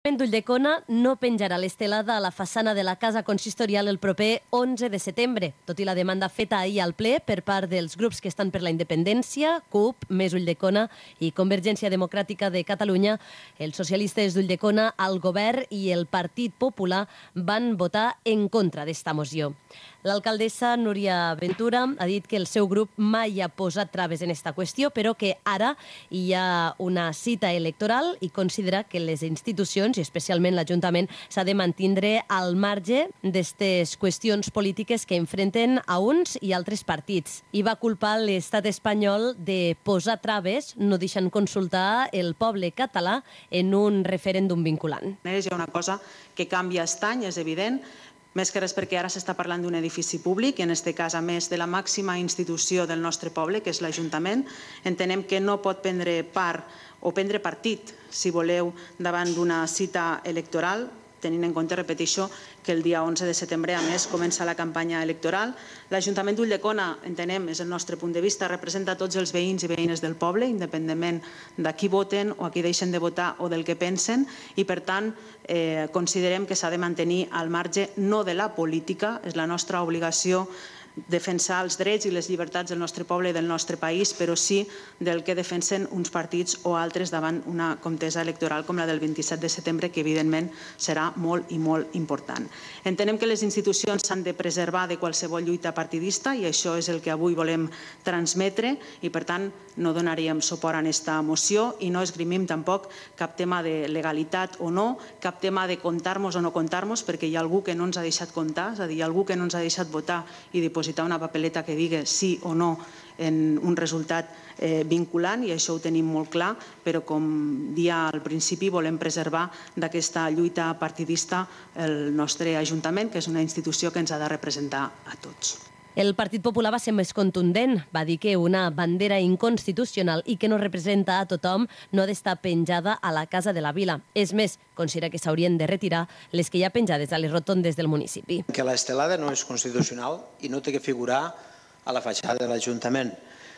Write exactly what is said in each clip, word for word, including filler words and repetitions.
Ulldecona no penjarà l'estelada a la façana de la Casa Consistorial el proper onze de setembre, tot i la demanda feta ahir al ple per part dels grups que estan per la independència, CUP, Més Ulldecona i Convergència Democràtica de Catalunya. Els socialistes d'Ulldecona, el govern i el Partit Popular van votar en contra d'esta moció. L'alcaldessa Núria Ventura ha dit que el seu grup mai ha posat traves en esta qüestió, però que ara hi ha una cita electoral i considera que les institucions, i especialment l'Ajuntament, s'ha de mantindre al marge d'aquestes qüestions polítiques que enfrenten a uns i altres partits. I va culpar l'estat espanyol de posar traves, no deixant consultar el poble català en un referèndum vinculant. Hi ha una cosa que canvia aquest any, és evident, més que res perquè ara s'està parlant d'un edifici públic, i en aquest cas, a més, de la màxima institució del nostre poble, que és l'Ajuntament. Entenem que no pot prendre part o prendre partit, si voleu, davant d'una cita electoral, tenint en compte, repeteixo, que el dia onze de setembre, a més, comença la campanya electoral. L'Ajuntament d'Ulldecona, entenem, és el nostre punt de vista, representa tots els veïns i veïnes del poble, independentment de qui voten o a qui deixen de votar o del que pensen, i per tant considerem que s'ha de mantenir al marge no de la política, és la nostra obligació defensar els drets i les llibertats del nostre poble i del nostre país, però sí del que defensen uns partits o altres davant una contesa electoral com la del vint-i-set de setembre, que evidentment serà molt i molt important. Entenem que les institucions s'han de preservar de qualsevol lluita partidista i això és el que avui volem transmetre i per tant no donaríem suport a aquesta moció i no esgrimim tampoc cap tema de legalitat o no, cap tema de comptar-nos o no comptar-nos, perquè hi ha algú que no ens ha deixat comptar, és a dir, hi ha algú que no ens ha deixat votar i dipositar una papeleta que digui sí o no en un resultat vinculant, i això ho tenim molt clar, però com dia al principi volem preservar d'aquesta lluita partidista el nostre Ajuntament, que és una institució que ens ha de representar a tots. El Partit Popular va ser més contundent. Va dir que una bandera inconstitucional i que no representa a tothom no ha d'estar penjada a la Casa de la Vila. És més, considera que s'haurien de retirar les que hi ha penjades a les rotondes del municipi. Que l'estelada no és constitucional i no té que figurar a la fatxada de l'Ajuntament.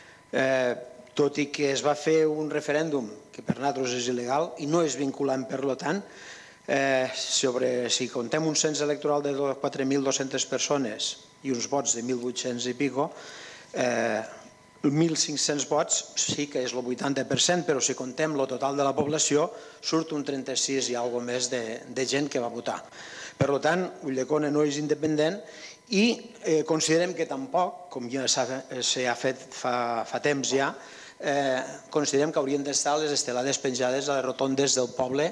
Tot i que es va fer un referèndum que per nosaltres és il·legal i no és vinculant, per tant, sobre si contem un cens electoral de quatre mil dues-centes persones i uns vots de mil vuit-cents i pico, mil cinc-cents vots sí que és el vuitanta per cent, però si contem el total de la població surt un trenta-sis i alguna més de gent que va votar. Per tant, Ulldecona no és independent i considerem que tampoc, com ja s'ha fet fa temps ja, considerem que haurien d'estar les estelades penjades a les rotondes del poble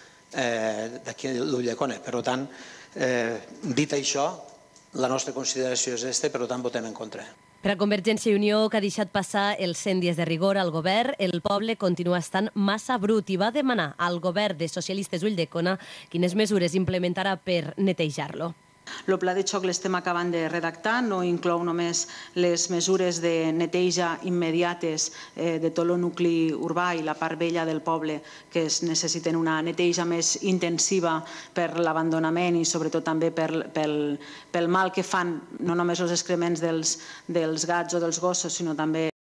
d'aquí d'Ulldecona. Per tant, dit això, la nostra consideració és aquesta i per tant votem en contra. Per a Convergència i Unió, que ha deixat passar els cent dies de rigor al govern, el poble continua estant massa brut i va demanar al govern de socialistes Ulldecona quines mesures implementarà per netejar-lo. El pla de xoc l'estem acabant de redactar, no inclou només les mesures de neteja immediates de tot el nucli urbà i la part vella del poble que es necessiten una neteja més intensiva per l'abandonament i sobretot també pel mal que fan no només els excrements dels gats o dels gossos, sinó també